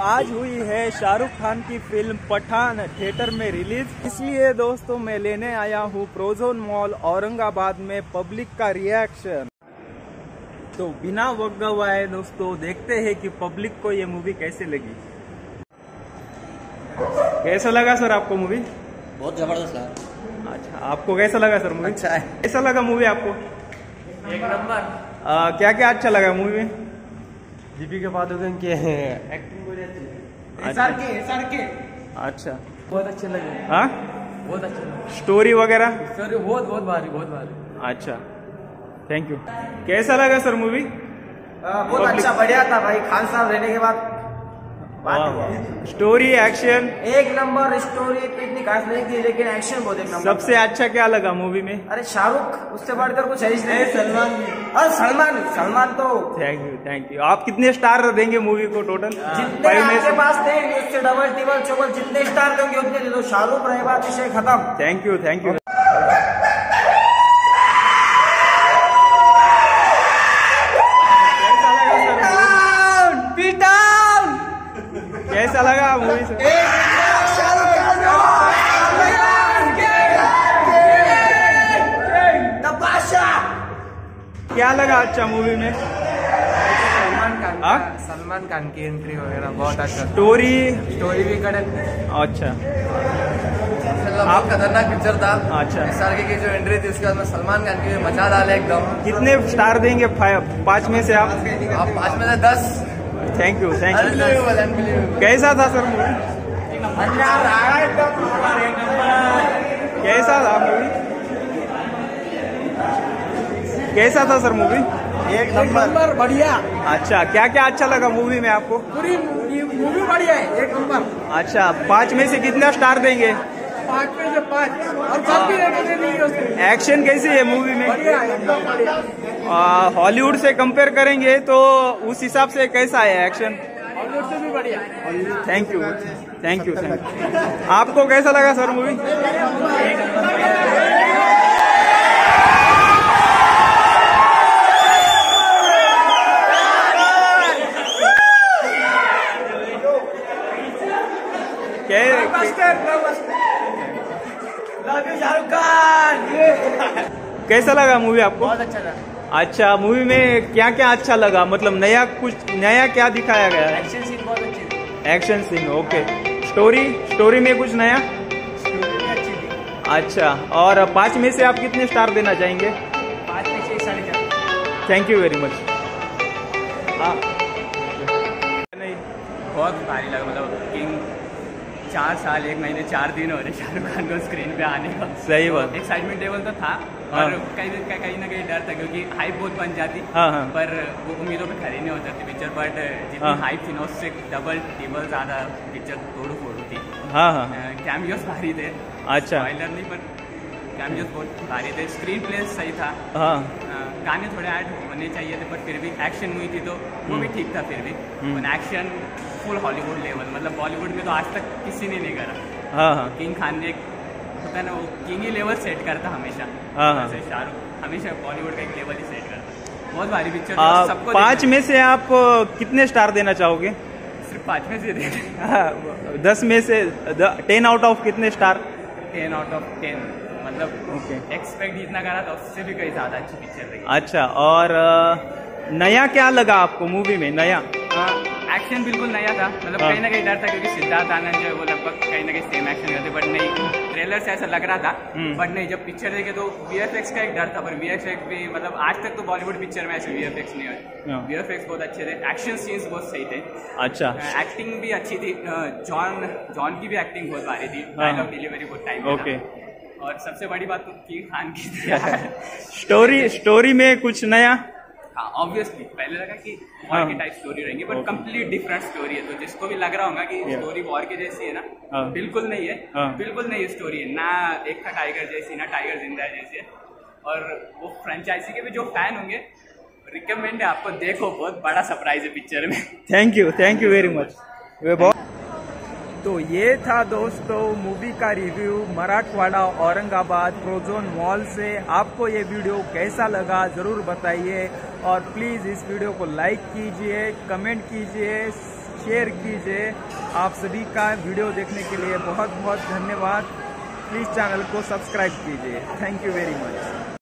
आज हुई है शाहरुख खान की फिल्म पठान थिएटर में रिलीज, इसलिए दोस्तों मैं लेने आया हूँ प्रोजोन मॉल औरंगाबाद में पब्लिक का रिएक्शन। तो बिना वक्त गवाए दोस्तों देखते हैं कि पब्लिक को ये मूवी कैसे लगी। कैसा लगा सर आपको मूवी? बहुत जबरदस्त लगा। अच्छा, आपको कैसा लगा सर मूवी? अच्छा है। कैसा लगा मूवी आपको? एक नंबर। क्या क्या अच्छा लगा मूवी में? दीपिका पादुकोण की एक्टिंग बहुत अच्छी है। एसआर के अच्छा, बहुत अच्छे लगे। हाँ, बहुत अच्छे लगे। स्टोरी वगैरह स्टोरी बहुत भारी। अच्छा, थैंक यू। कैसा लगा सर मूवी? बहुत अच्छा, बढ़िया था भाई। खान साहब रहने के बाद स्टोरी एक्शन एक नंबर। स्टोरी इतनी खास नहीं थी लेकिन एक्शन बहुत एक नंबर। सबसे अच्छा क्या लगा मूवी में? अरे शाहरुख, उससे बढ़कर कुछ है नहीं। सलमान भी। और सलमान तो थैंक यू। आप कितने स्टार देंगे मूवी को टोटल? जितने आपके पास थे उससे डबल टिबल चौबल जितने स्टार देंगे उतने दे दो। शाहरुख रहे बात विषय खत्म। Thank you. कैसा लगा मूवी से? क्या लगा अच्छा मूवी में? सलमान खान की एंट्री वगैरह बहुत अच्छा। स्टोरी भी कड़क। अच्छा, बहुत खतरनाक पिक्चर था। अच्छा, एसआर की जो एंट्री थी उसके बाद में सलमान खान की मचा डाले एकदम। कितने स्टार देंगे? 5 में से आप 5 में से 10। Thank you. Unbelievable। कैसा था सर मूवी? कैसा था मूवी? कैसा था सर मूवी? एक नंबर बढ़िया। अच्छा, क्या क्या अच्छा लगा मूवी में आपको? पूरी मूवी बढ़िया है, एक नंबर। अच्छा, 5 में से कितना स्टार देंगे? 5 में से 5। और सब भी देंगे। एक्शन कैसी है मूवी में? बढ़िया, एकदम बढ़िया। हॉलीवुड से कंपेयर करेंगे तो उस हिसाब से कैसा है एक्शन? हॉलीवुड से भी बढ़िया। Thank you. आपको कैसा लगा सर मूवी? शाहरुख खान। कैसा लगा मूवी आपको? बहुत अच्छा था। अच्छा, मूवी में क्या क्या अच्छा लगा? मतलब नया क्या दिखाया गया? एक्शन सीन बहुत अच्छी थी। Action scene, okay. स्टोरी में कुछ नया? स्टोरी भी अच्छी थी। अच्छा, और 5 में से आप कितने स्टार देना चाहेंगे? 5 में से 4.5। Thank you very much. नहीं, बहुत भारी लगा। मतलब किंग 4 साल 1 महीने 4 दिन हो रहे शाहरुख खान को स्क्रीन पे आने का। सही बात। एक्साइटमेंट लेवल तो था और कहीं ना कहीं डर था क्योंकि हाइप बहुत बन जाती। पर वो उम्मीदों पे खड़ी नहीं हो जाती पिक्चर। बट जितनी हाइप थी ना उससे डबल टिबल ज्यादा पिक्चर तोड़ू फोड़ू थी। कैमियोस भारी थे। अच्छा, स्पॉइलर नहीं पर कैमियोस बहुत भारी थे। स्क्रीन प्ले सही था। गाने थोड़े ऐड होने चाहिए थे पर फिर भी एक्शन हुई थी तो वो भी ठीक था। फिर भी एक्शन फुल हॉलीवुड लेवल, मतलब बॉलीवुड में तो आज तक किसी ने नहीं करा। किंग खान ने होता है ना, वो किंग ही लेवल सेट करता हमेशा। जैसे शाहरुख हमेशा बॉलीवुड का एक लेवल ही सेट करता। बहुत भारी पिक्चर। सबको 5 में से आप कितने स्टार देना चाहोगे? सिर्फ 5 में से 10 में से 10 आउट ऑफ कितने स्टार? 10 out of 10। मतलब एक्सपेक्ट जितना करा था उससे भी कहीं ज्यादा अच्छी पिक्चर लगी। अच्छा, और नया क्या लगा आपको मूवी में? नया एक्शन बिल्कुल नया था। मतलब कहीं ना कहीं डर था क्योंकि सिद्धार्थ आनंद जो है वो लगभग कहीं ना कहीं सेम एक्शन करते, बट नहीं, ट्रेलर से ऐसा लग रहा था। बट नहीं, जब पिक्चर देखे तो वीएफएक्स का एक डर था। पर वीएफएक्स भी, मतलब आज तक तो बॉलीवुड पिक्चर में ऐसे वीएफएक्स नहीं हुए। वीएफएक्स बहुत अच्छे थे, एक्शन सीन्स बहुत सही थे। अच्छा, एक्टिंग भी अच्छी थी। जॉन की भी एक्टिंग बहुत भारी थी। डायलॉग डिलीवरी बहुत टाइम। ओके, और सबसे बड़ी बात तो किंग खान की थी। स्टोरी में कुछ नया? हाँ, ऑब्वियसली पहले लगा कि वॉर की टाइप स्टोरी रहेंगी बट कंप्लीट डिफरेंट स्टोरी है। तो जिसको भी लग रहा होगा कि स्टोरी वॉर की जैसी है ना, बिल्कुल नहीं है। बिल्कुल नहीं स्टोरी है ना। एक था टाइगर जैसी, ना टाइगर जिंदा है जैसी है। और वो फ्रेंचाइजी के भी जो फैन होंगे, रिकमेंड है आपको, देखो, बहुत बड़ा सरप्राइज है पिक्चर में। Thank you very much. तो ये था दोस्तों मूवी का review Marathwada Aurangabad Prozone mall से। आपको ये वीडियो कैसा लगा जरूर बताइए और प्लीज़ इस वीडियो को लाइक कीजिए, कमेंट कीजिए, शेयर कीजिए। आप सभी का वीडियो देखने के लिए बहुत बहुत धन्यवाद। प्लीज़ चैनल को सब्सक्राइब कीजिए। Thank you very much.